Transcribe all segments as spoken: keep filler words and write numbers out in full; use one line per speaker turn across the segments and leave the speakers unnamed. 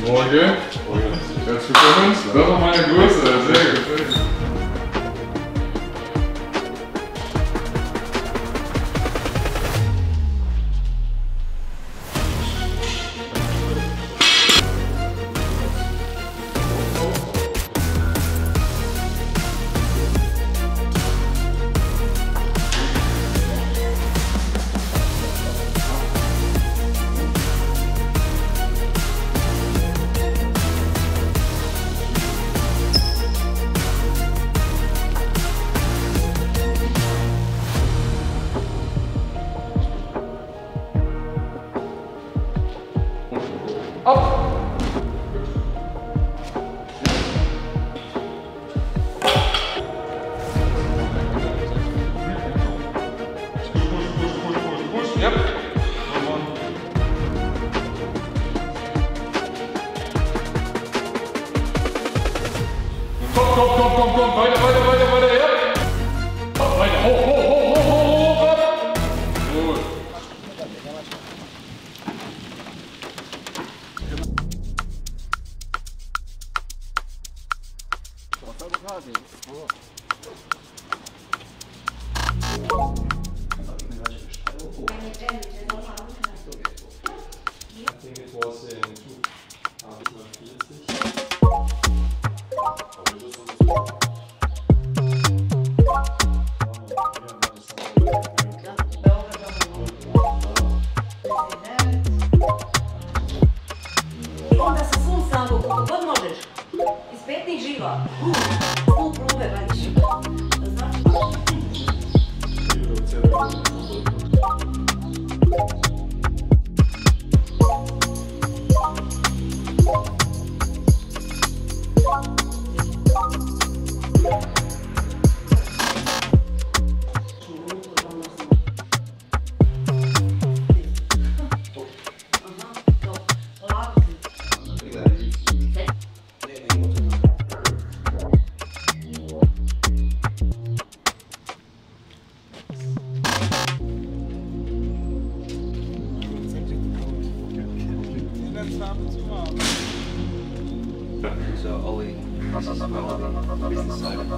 Morgen. Herzlich willkommen. Das war meine Größe. Sehr gut. Up! Yep. Komm, komm, komm, komm, komm, weiter, weiter, weiter, weiter, ja. Komm, weiter, hoch, hoch, hoch, hoch, hoch, hoch, ab. Gut. I think it was in
Onda sa svom snagom, kako god možeš, iz petnih živa, svu probe radiš.
So Ollie, this is well the business side of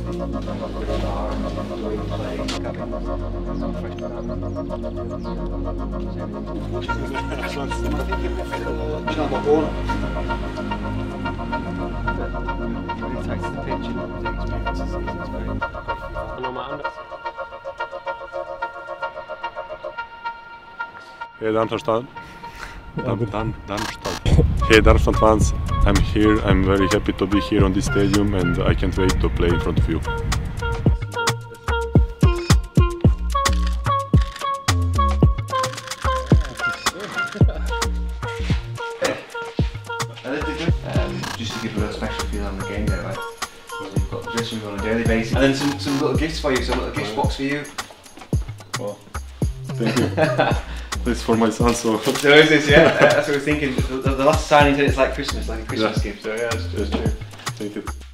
Hey Darmstadt. Dan, Darmstadt. Hey Darmstadt fans, I'm here. I'm very happy to be here on this stadium and I can't wait to play in front of you.
Um, just to give a little special feel on the game day, right? We've got the dressing room on a daily basis. And then some, some little gifts for you, so a little gift box for you.
Well, thank you. This is for my son, so...
So is this, yeah? uh, that's what I was thinking. The, the last signing said it's like Christmas, like a Christmas
Yeah.
gift, so yeah, that's, that's
Yeah.
true.
Thank you.